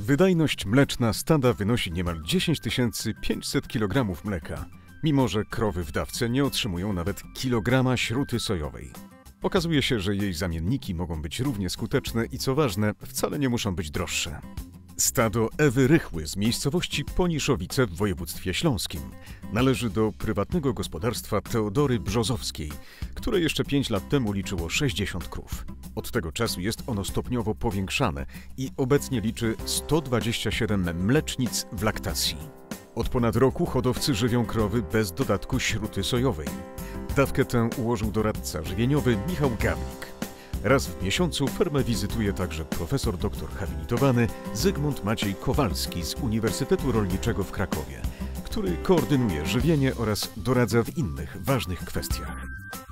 Wydajność mleczna stada wynosi niemal 10 500 kg mleka, mimo że krowy w dawce nie otrzymują nawet kilograma śruty sojowej. Okazuje się, że jej zamienniki mogą być równie skuteczne i co ważne, wcale nie muszą być droższe. Stado Ewy Rychły z miejscowości Poniszowice w województwie śląskim należy do prywatnego gospodarstwa Teodory Brzozowskiej, które jeszcze 5 lat temu liczyło 60 krów. Od tego czasu jest ono stopniowo powiększane i obecnie liczy 127 mlecznic w laktacji. Od ponad roku hodowcy żywią krowy bez dodatku śruty sojowej. Dawkę tę ułożył doradca żywieniowy Michał Gawlik. Raz w miesiącu fermę wizytuje także profesor doktor habilitowany Zygmunt Maciej Kowalski z Uniwersytetu Rolniczego w Krakowie, który koordynuje żywienie oraz doradza w innych ważnych kwestiach.